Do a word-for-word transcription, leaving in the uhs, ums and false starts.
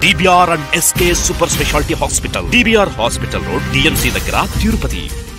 D B R and S K Super Specialty Hospital, D B R Hospital Road, D M C దగ్గర, తిరుపతి.